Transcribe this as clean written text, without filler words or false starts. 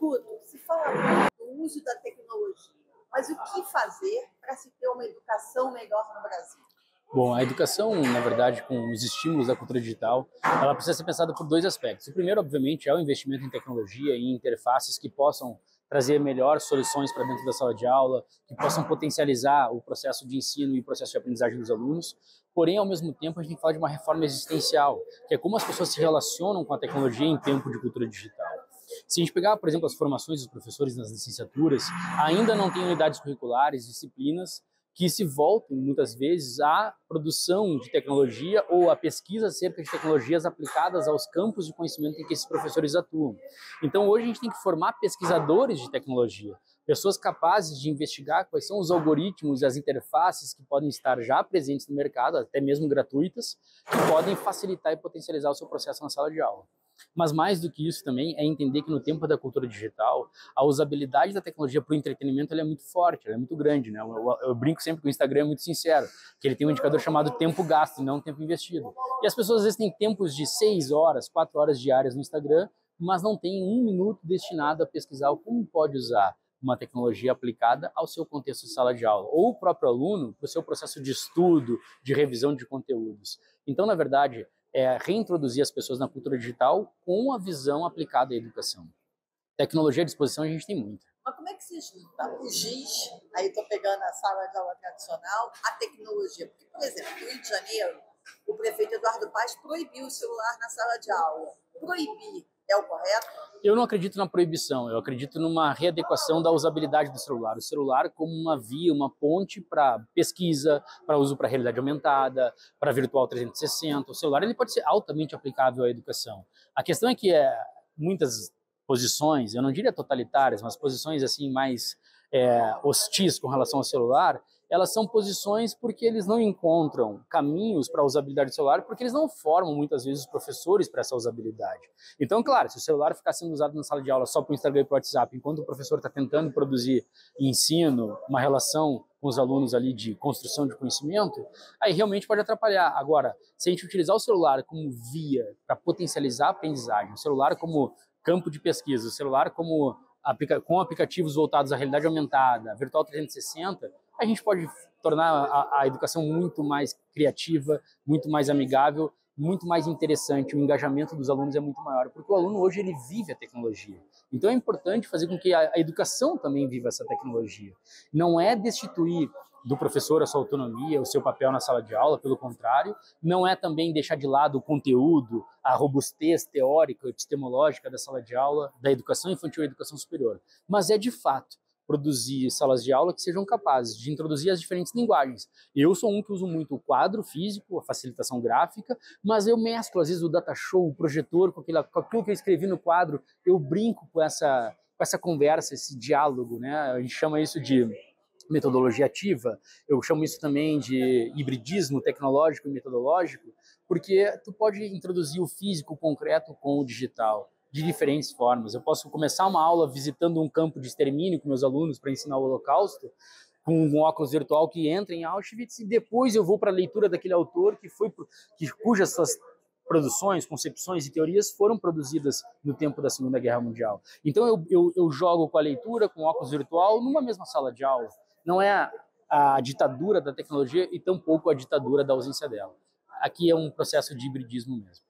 tudo, se fala muito do uso da tecnologia, mas o que fazer para se ter uma educação melhor no Brasil? Bom, a educação, na verdade, com os estímulos da cultura digital, ela precisa ser pensada por dois aspectos. O primeiro, obviamente, é o investimento em tecnologia e em interfaces que possam trazer melhores soluções para dentro da sala de aula, que possam potencializar o processo de ensino e o processo de aprendizagem dos alunos. Porém, ao mesmo tempo, a gente tem que falar de uma reforma existencial, que é como as pessoas se relacionam com a tecnologia em tempo de cultura digital. Se a gente pegar, por exemplo, as formações dos professores nas licenciaturas, ainda não tem unidades curriculares, disciplinas que se voltam, muitas vezes, à produção de tecnologia ou à pesquisa acerca de tecnologias aplicadas aos campos de conhecimento em que esses professores atuam. Então, hoje a gente tem que formar pesquisadores de tecnologia, pessoas capazes de investigar quais são os algoritmos e as interfaces que podem estar já presentes no mercado, até mesmo gratuitas, que podem facilitar e potencializar o seu processo na sala de aula. Mas mais do que isso também é entender que no tempo da cultura digital, a usabilidade da tecnologia para o entretenimento ela é muito forte, ela é muito grande, né? Eu brinco sempre que o Instagram é muito sincero, que ele tem um indicador chamado tempo gasto, não tempo investido. E as pessoas às vezes têm tempos de 6 horas, 4 horas diárias no Instagram, mas não tem 1 minuto destinado a pesquisar como pode usar uma tecnologia aplicada ao seu contexto de sala de aula, ou o próprio aluno para o seu processo de estudo, de revisão de conteúdos. Então, na verdade, é reintroduzir as pessoas na cultura digital com a visão aplicada à educação. Tecnologia à disposição a gente tem muita. Mas como é que se junta o giz, aí estou pegando a sala de aula tradicional, a tecnologia? Porque, por exemplo, no Rio de Janeiro, o prefeito Eduardo Paes proibiu o celular na sala de aula. Proibir é o correto? Eu não acredito na proibição, eu acredito numa readequação da usabilidade do celular. O celular como uma via, uma ponte para pesquisa, para uso para realidade aumentada, para virtual 360. O celular ele pode ser altamente aplicável à educação. A questão é que muitas posições, eu não diria totalitárias, mas posições assim mais hostis com relação ao celular, elas são posições porque eles não encontram caminhos para a usabilidade do celular, porque eles não formam muitas vezes os professores para essa usabilidade. Então, claro, se o celular ficar sendo usado na sala de aula só para o Instagram e para o WhatsApp, enquanto o professor está tentando produzir ensino, uma relação com os alunos ali de construção de conhecimento, aí realmente pode atrapalhar. Agora, se a gente utilizar o celular como via para potencializar a aprendizagem, o celular como campo de pesquisa, o celular como com aplicativos voltados à realidade aumentada, virtual 360, a gente pode tornar a educação muito mais criativa, muito mais amigável, muito mais interessante. O engajamento dos alunos é muito maior, porque o aluno hoje ele vive a tecnologia. Então é importante fazer com que a educação também viva essa tecnologia. Não é destituir do professor a sua autonomia, o seu papel na sala de aula, pelo contrário, não é também deixar de lado o conteúdo, a robustez teórica, epistemológica da sala de aula, da educação infantil e educação superior, mas é de fato produzir salas de aula que sejam capazes de introduzir as diferentes linguagens. Eu sou um que uso muito o quadro físico, a facilitação gráfica, mas eu mesclo às vezes o data show, o projetor, com aquilo que eu escrevi no quadro, eu brinco com essa conversa, esse diálogo, né? A gente chama isso de metodologia ativa, eu chamo isso também de hibridismo tecnológico e metodológico, porque tu pode introduzir o físico, o concreto com o digital de diferentes formas. Eu posso começar uma aula visitando um campo de extermínio com meus alunos para ensinar o Holocausto, com um óculos virtual que entra em Auschwitz, e depois eu vou para a leitura daquele autor cujas suas produções, concepções e teorias foram produzidas no tempo da Segunda Guerra Mundial. Então eu jogo com a leitura, com óculos virtual, numa mesma sala de aula. Não é a ditadura da tecnologia e tampouco a ditadura da ausência dela. Aqui é um processo de hibridismo mesmo.